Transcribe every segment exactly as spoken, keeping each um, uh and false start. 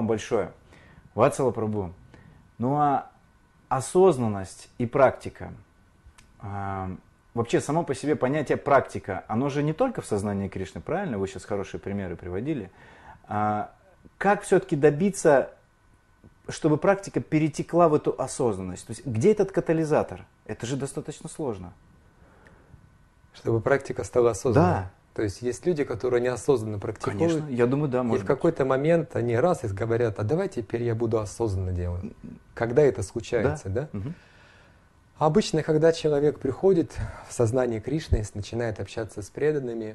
большое. Вацала Прабху. Ну а осознанность и практика. А, вообще, само по себе понятие практика, оно же не только в сознании Кришны, правильно? Вы сейчас хорошие примеры приводили. А, как все-таки добиться, чтобы практика перетекла в эту осознанность? То есть, где этот катализатор? Это же достаточно сложно. Чтобы практика стала осознанной. Да. То есть есть люди, которые неосознанно практикуют. Конечно, я думаю, да, и может в какой-то момент они раз и говорят, а давай теперь я буду осознанно делать. Когда это случается, да? да? Угу. Обычно, когда человек приходит в сознание Кришны, начинает общаться с преданными,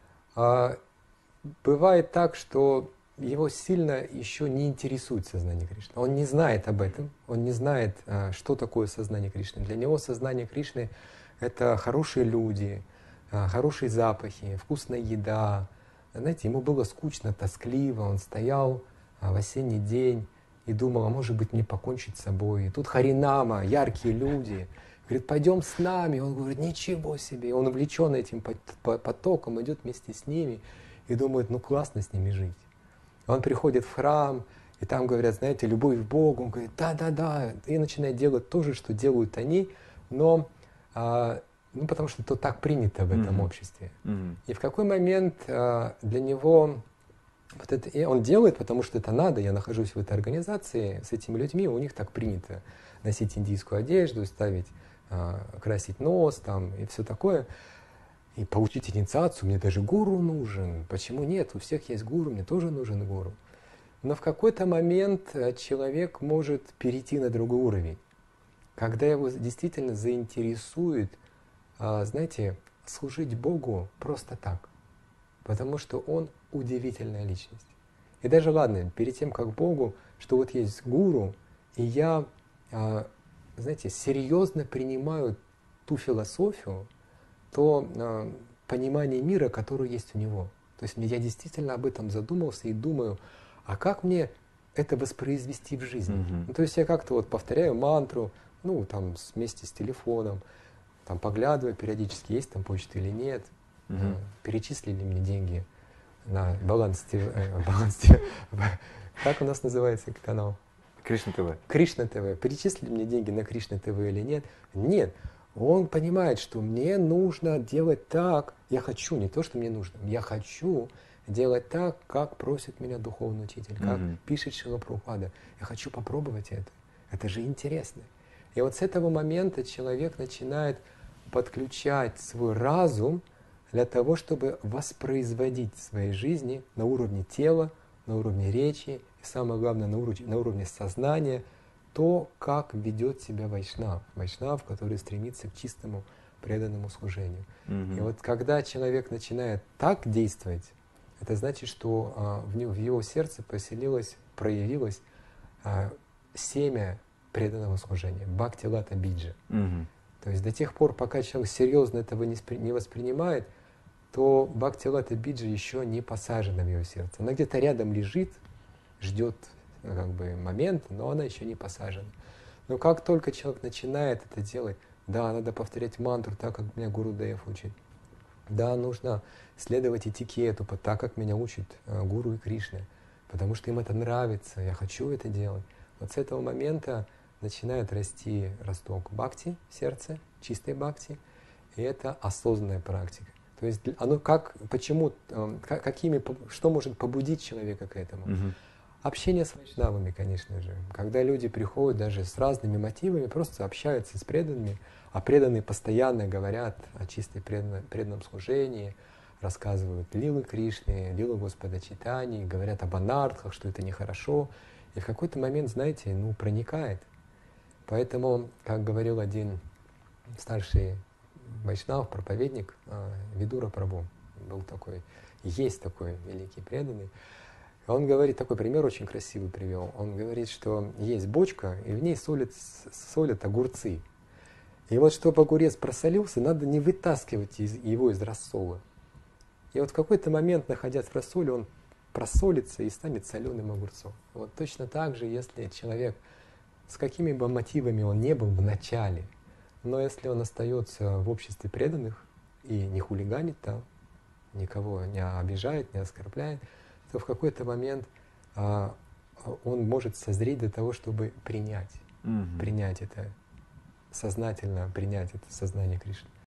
бывает так, что его сильно еще не интересует сознание Кришны. Он не знает об этом, он не знает, что такое сознание Кришны. Для него сознание Кришны — это хорошие люди, хорошие запахи, вкусная еда. Знаете, ему было скучно, тоскливо, он стоял в осенний день и думал, а может быть мне покончить с собой. И тут Харинама, яркие люди, говорит, пойдем с нами. Он говорит, ничего себе. И он увлечен этим потоком, идет вместе с ними и думает, ну классно с ними жить. Он приходит в храм, и там говорят, знаете, любовь к Богу. Он говорит, да-да-да, и начинает делать то же, что делают они, но а, ну, потому что то так принято в этом mm-hmm. обществе. Mm-hmm. И в какой момент а, для него вот это, и он делает, потому что это надо, я нахожусь в этой организации с этими людьми, у них так принято носить индийскую одежду, ставить, а, красить нос там, и все такое. И получить инициацию, мне даже гуру нужен. Почему нет? У всех есть гуру, мне тоже нужен гуру. Но в какой-то момент человек может перейти на другой уровень, когда его действительно заинтересует, знаете, служить Богу просто так, потому что он удивительная личность. И даже ладно, перед тем, как Богу, что вот есть гуру, и я, знаете, серьезно принимаю ту философию, то э, понимание мира, которое есть у него. То есть я действительно об этом задумался и думаю, а как мне это воспроизвести в жизни? Mm-hmm. Ну, то есть я как-то вот повторяю мантру, ну, там, вместе с телефоном, там, поглядываю периодически, есть там почта или нет, mm-hmm. э, перечислили мне деньги на баланс, э, баланс как у нас называется канал? Кришна ТВ. Кришна ТВ. Перечислили мне деньги на Кришна ТВ или нет? Нет. Он понимает, что мне нужно делать так, я хочу, не то, что мне нужно, я хочу делать так, как просит меня духовный учитель, как mm-hmm. пишет Шрила Прабхупада. Я хочу попробовать это. Это же интересно. И вот с этого момента человек начинает подключать свой разум для того, чтобы воспроизводить в своей жизни на уровне тела, на уровне речи и, самое главное, на уровне, на уровне сознания то, как ведет себя вайшнав, вайшнав, который стремится к чистому преданному служению. Mm-hmm. И вот когда человек начинает так действовать, это значит, что а, в, него, в его сердце поселилось, проявилось а, семя преданного служения, бхакти-лата биджа. Mm-hmm. То есть до тех пор, пока человек серьезно этого не, спри, не воспринимает, то бхакти-лата биджа еще не посажена в его сердце. Она где-то рядом лежит, ждет как бы момент, но она еще не посажена. Но как только человек начинает это делать, да, надо повторять мантру так, как меня Гурудев учит. Да, нужно следовать этикету, так, как меня учит Гуру и Кришна, потому что им это нравится, я хочу это делать. Вот с этого момента начинает расти росток бхакти в сердце, чистой бхакти, и это осознанная практика. То есть оно как, почему, какими, что может побудить человека к этому? Mm-hmm. Общение с вайшнавами, конечно же. Когда люди приходят даже с разными мотивами, просто общаются с преданными, а преданные постоянно говорят о чистой преданном, преданном служении, рассказывают лилы Кришны, лилы Господа Чайтаньи, говорят об анартхах, что это нехорошо. И в какой-то момент, знаете, ну, проникает. Поэтому, как говорил один старший вайшнав, проповедник, Видура Прабху, был такой, есть такой великий преданный, он говорит, такой пример очень красивый привел. Он говорит, что есть бочка, и в ней солят, солят огурцы. И вот чтобы огурец просолился, надо не вытаскивать из, его из рассола. И вот в какой-то момент, находясь в рассоле, он просолится и станет соленым огурцом. Вот точно так же, если человек, с какими бы мотивами он не был в начале, но если он остается в обществе преданных и не хулиганит там, никого не обижает, не оскорбляет, то в какой-то момент а, он может созреть до того, чтобы принять, Мгм. принять это, сознательно принять это сознание Кришны.